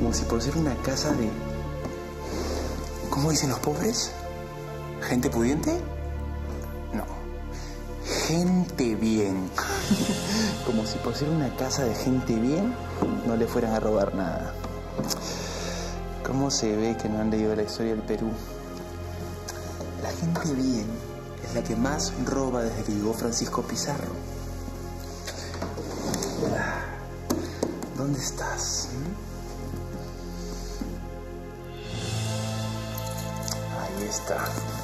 Como si por ser una casa de... ¿Cómo dicen los pobres? ¿Gente pudiente? No. Gente bien. Como si por ser una casa de gente bien no le fueran a robar nada. ¿Cómo se ve que no han leído la historia del Perú? La gente bien es la que más roba desde que llegó Francisco Pizarro. ¿Dónde estás? Ahí está.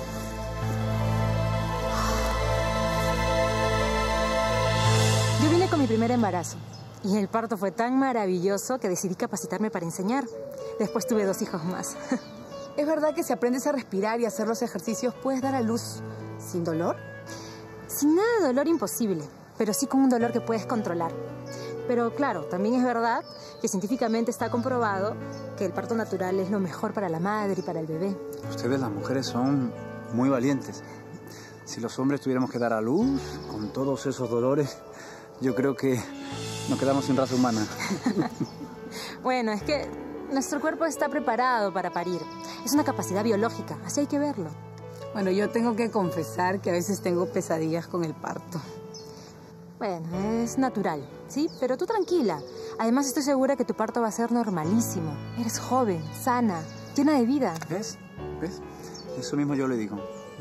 Yo vine con mi primer embarazo y el parto fue tan maravilloso que decidí capacitarme para enseñar. Después tuve 2 hijos más. ¿Es verdad que si aprendes a respirar y hacer los ejercicios puedes dar a luz sin dolor? Sin nada de dolor imposible, pero sí con un dolor que puedes controlar. Pero claro, también es verdad que científicamente está comprobado que el parto natural es lo mejor para la madre y para el bebé. Ustedes, las mujeres, son muy valientes. Si los hombres tuviéramos que dar a luz con todos esos dolores, yo creo que nos quedamos sin raza humana. Bueno, es que nuestro cuerpo está preparado para parir. Es una capacidad biológica, así hay que verlo. Bueno, yo tengo que confesar que a veces tengo pesadillas con el parto. Bueno, es natural, ¿sí? Pero tú tranquila. Además, estoy segura que tu parto va a ser normalísimo. Eres joven, sana, llena de vida. ¿Ves? ¿Ves? Eso mismo yo le digo.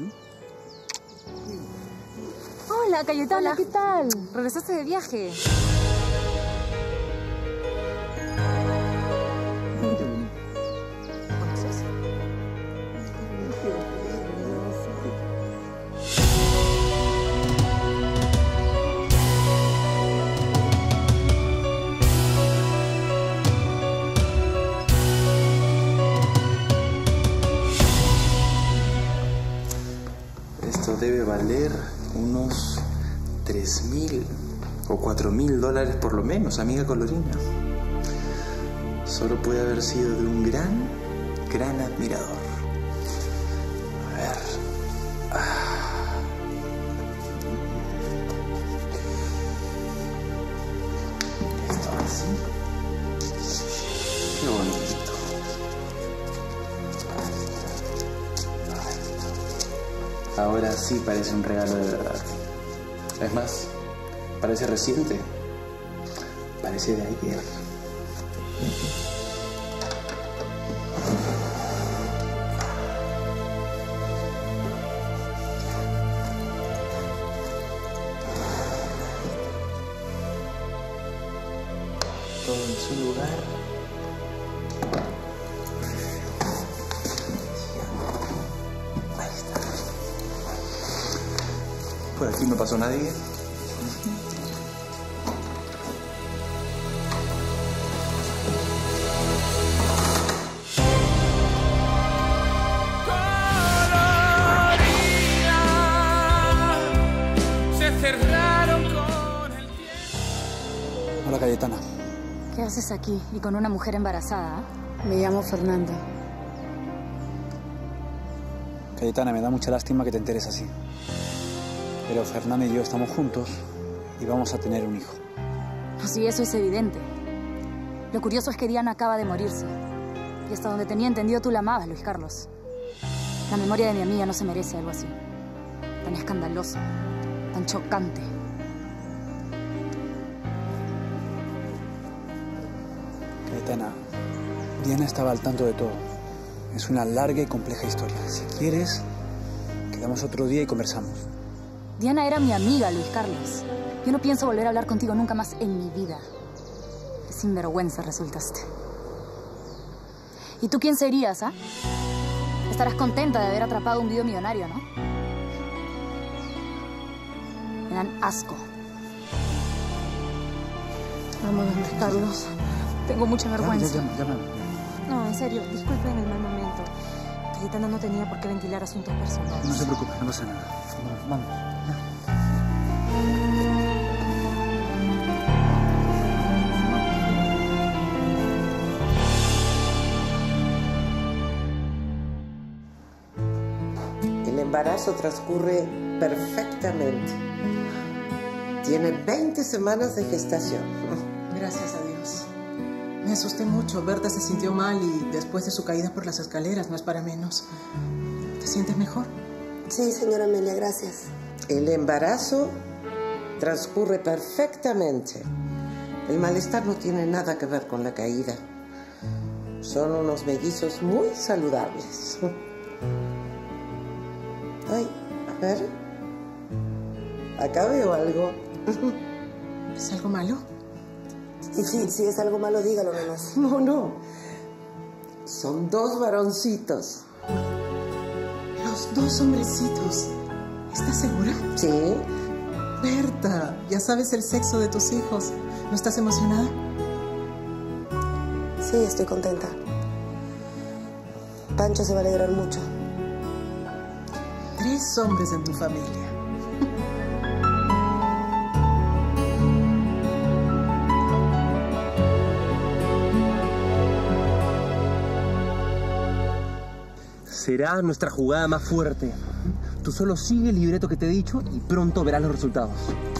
Hola, Cayetana, ¿qué tal? ¿Regresaste de viaje? Esto debe valer unos 3.000 o 4.000 $ por lo menos, amiga Colorina. Solo puede haber sido de un gran admirador. A ver. Esto así. Qué bonito. Ahora sí parece un regalo de verdad. Es más, parece reciente. Parece de ayer. Todo en su lugar. Ahí está. Por aquí no pasó nadie. Hola, Cayetana. ¿Qué haces aquí y con una mujer embarazada? Me llamo Fernanda. Cayetana, me da mucha lástima que te enteres así. Pero Fernanda y yo estamos juntos y vamos a tener un hijo. Sí, eso es evidente. Lo curioso es que Diana acaba de morirse. Y hasta donde tenía entendido tú la amabas, Luis Carlos. La memoria de mi amiga no se merece algo así. Tan escandaloso, tan chocante. Cayetana, Diana estaba al tanto de todo. Es una larga y compleja historia. Si quieres, quedamos otro día y conversamos. Diana era mi amiga, Luis Carlos. Yo no pienso volver a hablar contigo nunca más en mi vida. Qué sinvergüenza resultaste. ¿Y tú quién serías, ah? Estarás contenta de haber atrapado un video millonario, ¿no? Me dan asco. Vamos, Luis Carlos. Tengo mucha vergüenza. Llámame. No, en serio, disculpen el mal momento. Cayetana no tenía por qué ventilar asuntos personales. No se preocupe, no pasa nada. Vamos. El embarazo transcurre perfectamente. Tiene 20 semanas de gestación. Gracias a Dios. Me asusté mucho. Berta se sintió mal y después de su caída por las escaleras, no es para menos. ¿Te sientes mejor? Sí, señora Amelia, gracias. El embarazo transcurre perfectamente. El malestar no tiene nada que ver con la caída. Son unos mellizos muy saludables. Ay, a ver. Acá veo algo. ¿Es algo malo? Si es algo malo, dígalo nomás. No. Son 2 varoncitos. Los 2 hombrecitos. ¿Estás segura? Sí. Berta, ya sabes el sexo de tus hijos. ¿No estás emocionada? Sí, estoy contenta. Pancho se va a alegrar mucho. 3 hombres en tu familia. Será nuestra jugada más fuerte. Tú solo sigue el libreto que te he dicho y pronto verás los resultados.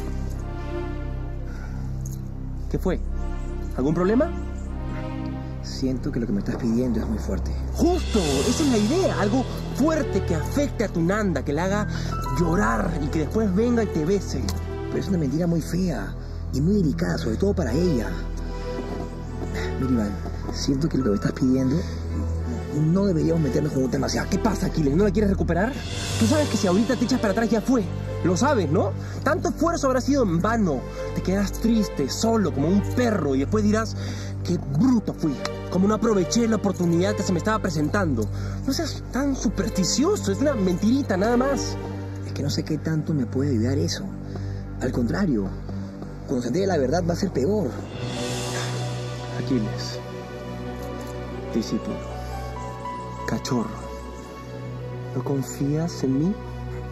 ¿Qué fue? ¿Algún problema? Siento que lo que me estás pidiendo es muy fuerte. ¡Justo! Esa es la idea. Algo fuerte que afecte a tu Nanda, que la haga llorar y que después venga y te bese. Pero es una mentira muy fea y muy delicada, sobre todo para ella. Mira, Iván, siento que lo que me estás pidiendo no deberíamos meternos con un tema así. ¿Qué pasa, Aquiles? ¿No la quieres recuperar? Tú sabes que si ahorita te echas para atrás ya fue. Lo sabes, ¿no? Tanto esfuerzo habrá sido en vano. Te quedarás triste, solo, como un perro. Y después dirás, qué bruto fui. Como no aproveché la oportunidad que se me estaba presentando. No seas tan supersticioso. Es una mentirita, nada más. Es que no sé qué tanto me puede ayudar eso. Al contrario, cuando se entere la verdad va a ser peor. Aquiles, discípulo, cachorro, ¿no confías en mí?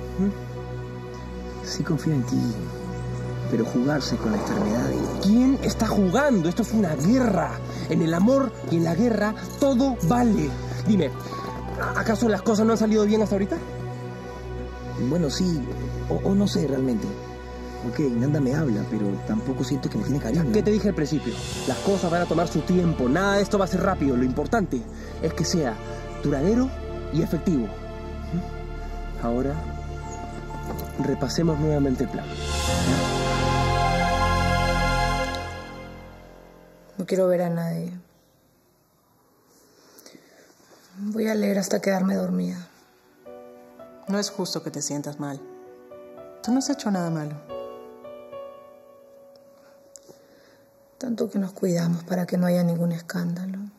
Sí confío en ti, pero jugarse con la enfermedad y... ¿Quién está jugando? Esto es una guerra. En el amor y en la guerra todo vale. Dime, ¿acaso las cosas no han salido bien hasta ahorita? Bueno, sí, o no sé realmente. Ok, Nanda me habla, pero tampoco siento que me tiene cariño. ¿Qué te dije al principio? Las cosas van a tomar su tiempo. Nada de esto va a ser rápido. Lo importante es que sea duradero y efectivo. Ahora, repasemos nuevamente el plan. No quiero ver a nadie. Voy a leer hasta quedarme dormida. No es justo que te sientas mal. Tú no has hecho nada malo. Tanto que nos cuidamos para que no haya ningún escándalo.